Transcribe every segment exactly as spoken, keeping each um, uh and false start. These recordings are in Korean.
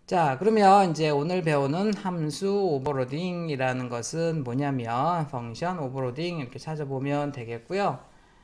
자, 그러면 이제 오늘 배우는 함수 오버로딩이라는 것은 뭐냐면 펑션 오버로딩 이렇게 찾아보면 되겠고요.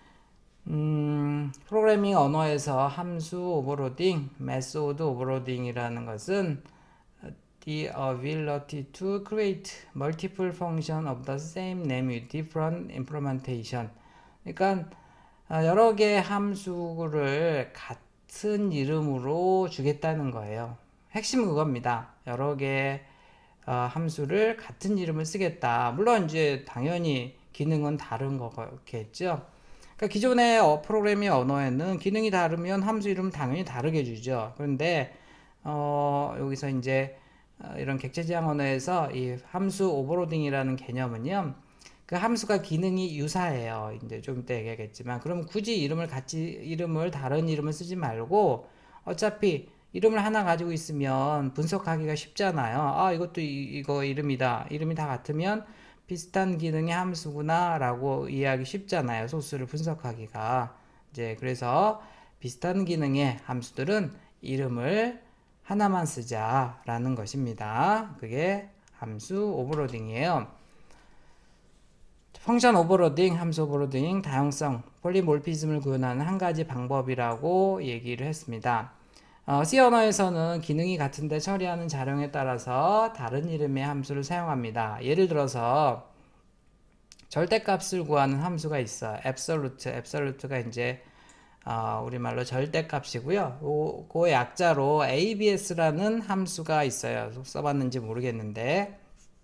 음, 프로그래밍 언어에서 함수 오버로딩, 메소드 오버로딩이라는 것은 the ability to create multiple functions of the same name with different implementation. 그러니까 어, 여러 개의 함수를 같은 이름으로 주겠다는 거예요. 핵심은 그겁니다. 여러 개의 어, 함수를 같은 이름을 쓰겠다. 물론 이제 당연히 기능은 다른 거겠죠. 그러니까 기존의 어, 프로그래밍 언어에는 기능이 다르면 함수 이름 당연히 다르게 주죠. 그런데 어, 여기서 이제 어, 이런 객체지향 언어에서 이 함수 오버로딩이라는 개념은요. 그 함수가 기능이 유사해요. 이제 좀 이따 얘기하겠지만, 그럼 굳이 이름을 같이 이름을 다른 이름을 쓰지 말고 어차피 이름을 하나 가지고 있으면 분석하기가 쉽잖아요. 아, 이것도 이, 이거 이름이다. 이름이 다 같으면 비슷한 기능의 함수구나라고 이해하기 쉽잖아요. 소스를 분석하기가. 이제 그래서 비슷한 기능의 함수들은 이름을 하나만 쓰자라는 것입니다. 그게 함수 오버로딩이에요. 펑션 오버로딩, 함수 오버로딩, 다용성, 폴리몰피즘을 구현하는 한 가지 방법이라고 얘기를 했습니다. 어, C 언어에서는 기능이 같은데 처리하는 자령에 따라서 다른 이름의 함수를 사용합니다. 예를 들어서 절대값을 구하는 함수가 있어. absolute, absolute가 이제 어, 우리말로 절대값이고요. 그 약자로 에이비에스라는 함수가 있어요. 써봤는지 모르겠는데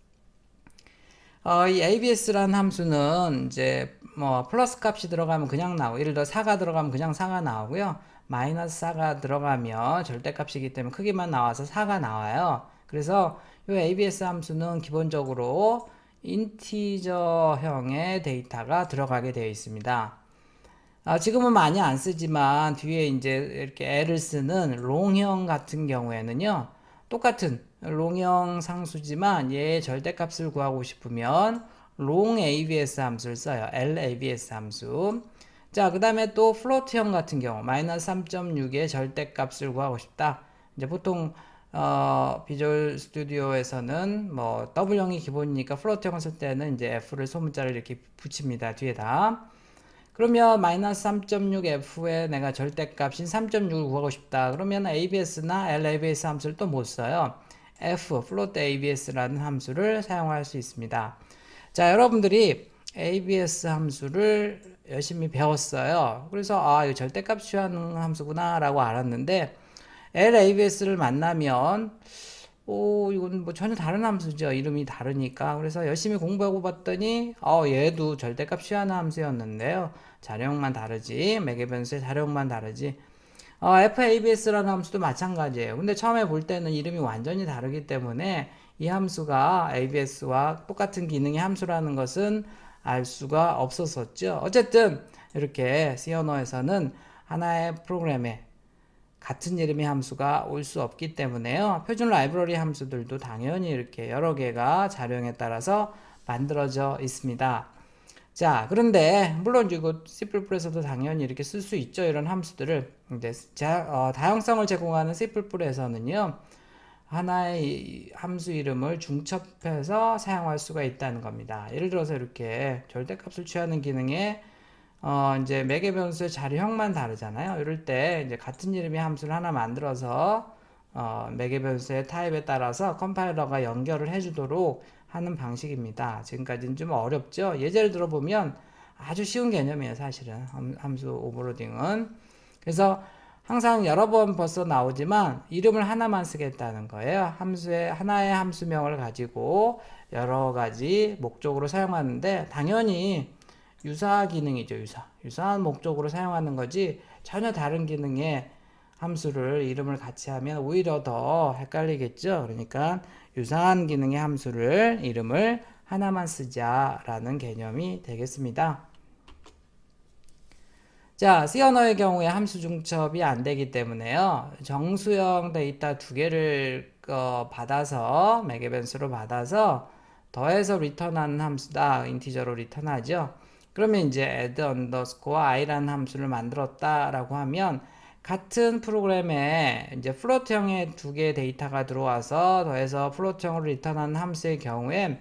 어, 이 에이비에스라는 함수는 이제 뭐 플러스 값이 들어가면 그냥 나오고, 예를 들어 사가 들어가면 그냥 사가 나오고요. 마이너스 사가 들어가면 절대값이기 때문에 크기만 나와서 사가 나와요. 그래서 이 에이비에스 함수는 기본적으로 인티저형의 데이터가 들어가게 되어 있습니다. 아, 지금은 많이 안 쓰지만 뒤에 이제 이렇게 L을 쓰는 롱형 같은 경우에는요, 똑같은 롱형 상수지만 얘의 절대값을 구하고 싶으면 롱 에이비에스 함수를 써요. 엘에이비에스 함수. 자, 그 다음에 또 플로트형 같은 경우 마이너스 삼 점 육의 절대값을 구하고 싶다. 이제 보통 어, 비주얼 스튜디오에서는 뭐 W형이 기본이니까 플로트형을 쓸 때는 이제 F를 소문자를 이렇게 붙입니다. 뒤에다. 그러면 마이너스 삼 점 육 에프에 내가 절대값인 삼 점 육을 구하고 싶다. 그러면 에이비에스나 엘에이비에스 함수를 또 못 써요. F, float 에이비에스라는 함수를 사용할 수 있습니다. 자, 여러분들이 에이비에스 함수를 열심히 배웠어요. 그래서 아, 이거 절대값 취하는 함수구나 라고 알았는데 엘에이비에스를 만나면 오, 이건 뭐 전혀 다른 함수죠. 이름이 다르니까. 그래서 열심히 공부하고 봤더니, 어, 얘도 절대값 취하는 함수였는데요. 자료형만 다르지. 매개변수의 자료형만 다르지. 어, 에프에이비에스라는 함수도 마찬가지예요. 근데 처음에 볼 때는 이름이 완전히 다르기 때문에 이 함수가 에이비에스와 똑같은 기능의 함수라는 것은 알 수가 없었었죠. 어쨌든 이렇게 C 언어에서는 하나의 프로그램에 같은 이름의 함수가 올 수 없기 때문에요. 표준 라이브러리 함수들도 당연히 이렇게 여러 개가 자료형에 따라서 만들어져 있습니다. 자, 그런데 물론 이거 씨에서도 당연히 이렇게 쓸 수 있죠. 이런 함수들을. 근데 자, 어, 다양성을 제공하는 씨에서는요. 하나의 함수 이름을 중첩해서 사용할 수가 있다는 겁니다. 예를 들어서 이렇게 절대값을 취하는 기능에 어, 이제 매개 변수의 자료형만 다르잖아요. 이럴 때 이제 같은 이름의 함수를 하나 만들어서 어, 매개 변수의 타입에 따라서 컴파일러가 연결을 해주도록 하는 방식입니다. 지금까지는 좀 어렵죠. 예제를 들어보면 아주 쉬운 개념이에요, 사실은. 함수 오버로딩은. 그래서 항상 여러 번 벌써 나오지만 이름을 하나만 쓰겠다는 거예요. 함수의 하나의 함수명을 가지고 여러 가지 목적으로 사용하는데 당연히 유사 기능이죠. 유사. 유사한 목적으로 사용하는 거지 전혀 다른 기능의 함수를 이름을 같이 하면 오히려 더 헷갈리겠죠. 그러니까 유사한 기능의 함수를 이름을 하나만 쓰자라는 개념이 되겠습니다. 자, C 언어의 경우에 함수 중첩이 안 되기 때문에요. 정수형 데이터 두 개를 어, 받아서 매개 변수로 받아서 더해서 리턴하는 함수다. 인티저로 리턴하죠. 그러면 이제 add underscore i라는 함수를 만들었다라고 하면 같은 프로그램에 이제 플로트형의 두 개의 데이터가 들어와서 더해서 플로트형으로 리턴하는 함수의 경우에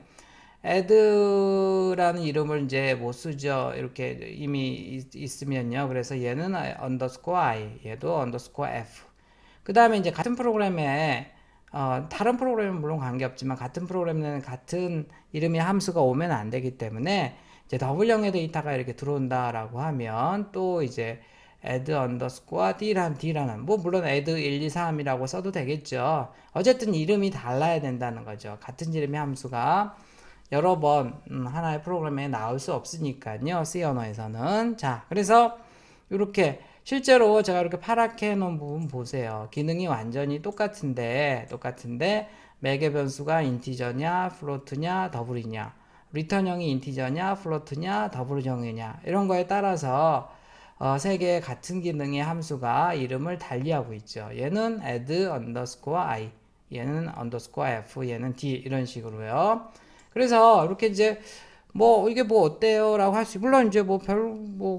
add라는 이름을 이제 못 쓰죠. 이렇게 이미 있, 있으면요. 그래서 얘는 underscore i, 얘도 underscore f. 그 다음에 이제 같은 프로그램에 어, 다른 프로그램은 물론 관계없지만 같은 프로그램에는 같은 이름의 함수가 오면 안 되기 때문에 이제 더블형의 데이터가 이렇게 들어온다라고 하면 또 이제 add underscore d라는 d라는 뭐 물론 add 일, 이, 삼이라고 써도 되겠죠. 어쨌든 이름이 달라야 된다는 거죠. 같은 이름의 함수가 여러 번 음, 하나의 프로그램에 나올 수 없으니까요. C 언어에서는. 자, 그래서 이렇게 실제로 제가 이렇게 파랗게 해놓은 부분 보세요. 기능이 완전히 똑같은데 똑같은데 맥의 변수가 인티저냐 플로트냐 더블이냐, 리턴형이 인티저냐 플로트냐 더블형이냐, 이런 거에 따라서 어, 세 개의 같은 기능의 함수가 이름을 달리하고 있죠. 얘는 add underscore i, 얘는 underscore f, 얘는 d, 이런 식으로요. 그래서 이렇게 이제 뭐 이게 뭐 어때요? 라고 할 수, 물론 이제 뭐 별, 뭐,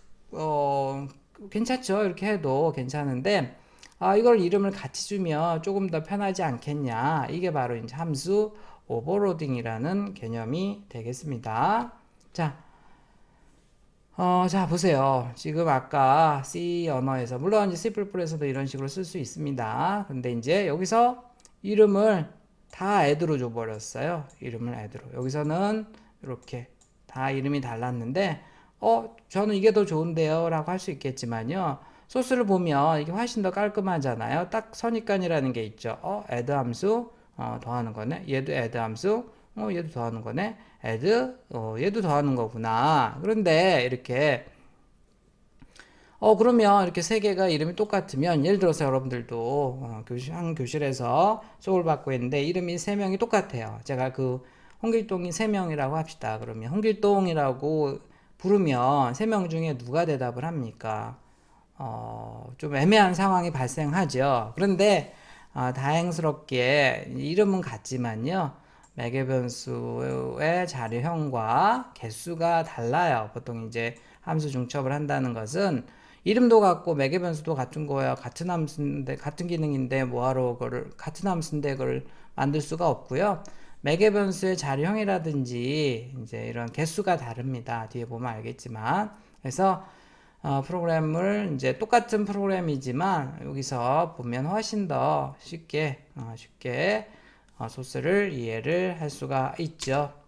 어, 괜찮죠. 이렇게 해도 괜찮은데, 아, 이걸 이름을 같이 주면 조금 더 편하지 않겠냐. 이게 바로 이제 함수 오버로딩이라는 개념이 되겠습니다. 자, 어, 자, 보세요. 지금 아까 C 언어에서, 물론 이제 C++에서도 이런 식으로 쓸 수 있습니다. 근데 이제 여기서 이름을 다 add로 줘버렸어요. 이름을 add로. 여기서는 이렇게 다 이름이 달랐는데, 어, 저는 이게 더 좋은데요. 라고 할 수 있겠지만요. 소스를 보면 이게 훨씬 더 깔끔하잖아요. 딱 선입관이라는 게 있죠. 어, add 함수, 어, 더하는 거네. 얘도 add 함수, 어, 얘도 더하는 거네. add, 어, 얘도 더하는 거구나. 그런데 이렇게, 어, 그러면 이렇게 세 개가 이름이 똑같으면, 예를 들어서 여러분들도 어, 교실, 한 교실에서 수업을 받고 있는데 이름이 세 명이 똑같아요. 제가 그 홍길동이 세 명이라고 합시다. 그러면 홍길동이라고 부르면 세 명 중에 누가 대답을 합니까? 어, 좀 애매한 상황이 발생하죠. 그런데 어, 다행스럽게 이름은 같지만요. 매개 변수의 자료형과 개수가 달라요. 보통 이제 함수 중첩을 한다는 것은 이름도 같고 매개 변수도 같은 거야. 같은 함수인데 같은 기능인데 뭐하러 그걸 같은 함수인데 그걸 만들 수가 없고요. 매개 변수의 자료형이라든지 이제 이런 개수가 다릅니다. 뒤에 보면 알겠지만. 그래서 어, 프로그램을 이제 똑같은 프로그램이지만 여기서 보면 훨씬 더 쉽게 어, 쉽게 어, 소스를 이해를 할 수가 있죠.